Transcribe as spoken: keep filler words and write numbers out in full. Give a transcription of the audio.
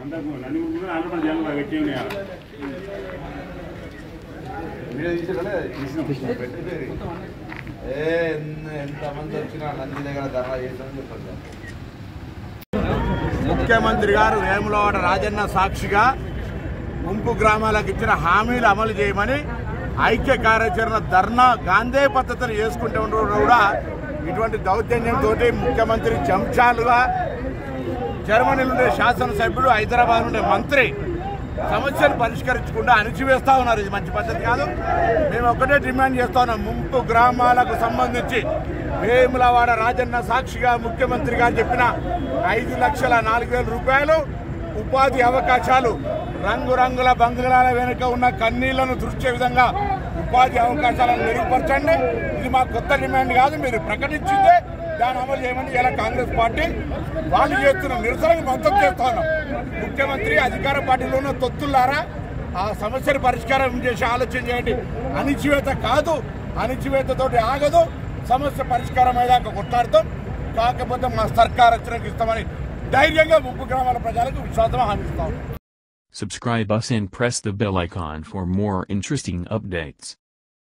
ముఖ్యమంత్రి గారు వేములవాడ రాజన్న సాక్షిగా ముంపు గ్రామాలకు ఇచ్చిన హామీలు అమలు చేయమని ఐక్య కార్యాచరణ ధర్నా గాంధీ పద్ధతిని చేసుకుంటూ ఉండడం కూడా ఇటువంటి దౌర్జన్యంతో ముఖ్యమంత్రి చెంచాలుగా జర్మనీ నుండి శాసనసభ్యుడు హైదరాబాద్ నుండి మంత్రి సమస్యను పరిష్కరించకుండా అణిచివేస్తా ఉన్నారు. ఇది మంచి పద్ధతి కాదు. మేము ఒకటే డిమాండ్ చేస్తా ఉన్నాం, ముంపు గ్రామాలకు సంబంధించి వేములవాడ రాజన్న సాక్షిగా ముఖ్యమంత్రి గారు చెప్పిన ఐదు లక్షల నాలుగు వేల రూపాయలు ఉపాధి అవకాశాలు, రంగురంగుల బంగ్లాల వెనుక ఉన్న కన్నీళ్లను తుడిచే విధంగా ఉపాధి అవకాశాలను మెరుగుపరచండి. ఇది మా కొత్త డిమాండ్ కాదు, మీరు ప్రకటించిందే దాన్ని అమలు చేయమని ఇలా కాంగ్రెస్ పార్టీ వాళ్ళు చేస్తున్న నిరసనకు మద్దతు చేస్తా ఉన్నాం. ముఖ్యమంత్రి అధికార పార్టీలో ఉన్న తొత్తులారా ఆ సమస్యను పరిష్కారం చేసి ఆలోచన చేయండి. అణిచివేత కాదు, అణిచివేతతోటి ఆగదు. సమస్య పరిష్కారం అయ్యాక కొట్లాడతాం. కాకపోతే మా సర్కార్ వచ్చినాక ఇస్తామని ధైర్యంగా ముంపు గ్రామాల ప్రజలకు విశ్వాసం హామీస్తాం. Subscribe us and press the bell icon for more interesting updates.